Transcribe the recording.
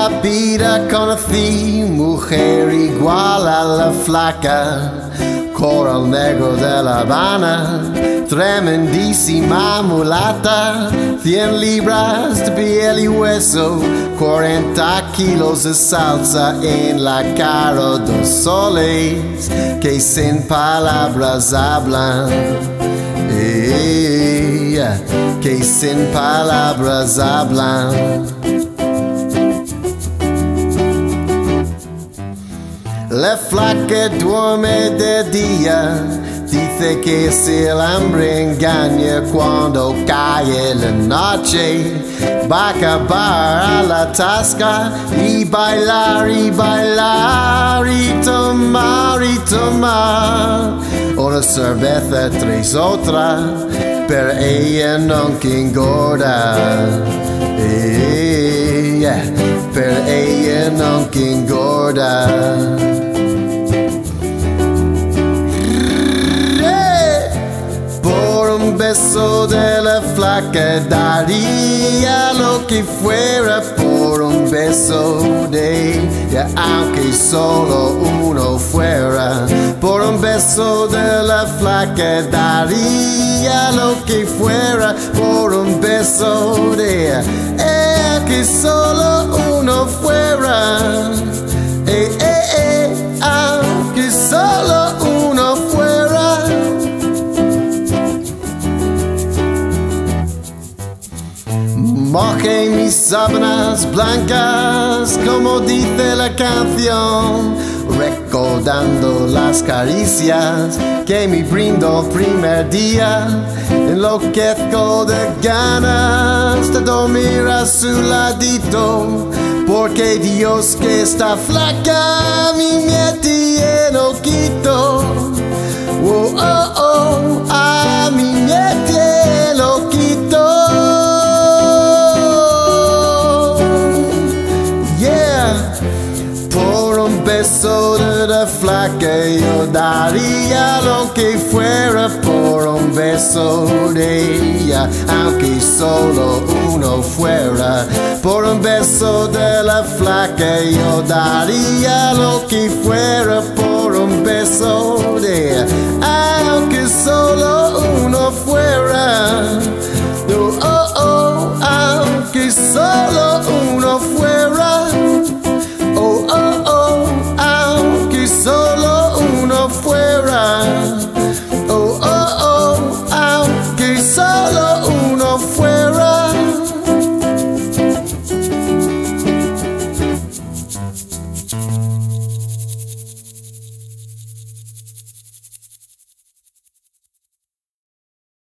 la vida conocí, mujer igual a la flaca, coral negro de La Habana, tremendísima mulata, 100 libras de piel y hueso, 40 kilos de salsa en la cara, 2 soles que sin palabras hablan, que sin palabras hablan. La flaca duerme de día, dice que si el hambre engaña cuando cae la noche, va a acabar a la tasca y bailar y bailar y tomar una cerveza tras otra, pero ella nunca engorda. Pero ella nunca engorda. Por un beso de la flaca daría lo que fuera, por un beso de ella, aunque solo uno fuera. Por un beso de la flaca daría lo que fuera, por un beso de ella, aunque solo uno fuera. Aunque solo uno fuera. Mojé mis sábanas blancas, como dice la canción, recordando las caricias que me brindó el primer día. Enloquezco de ganas de dormir a su ladito, porque Dios que está flaca mi tiene loquito. Oh, oh, oh, a mí me tiene loquito. Por un beso de la flaca yo daría lo que fuera, por un beso de ella, aunque solo uno fuera. Por un beso de la flaca yo daría lo que fuera, por un beso de ella,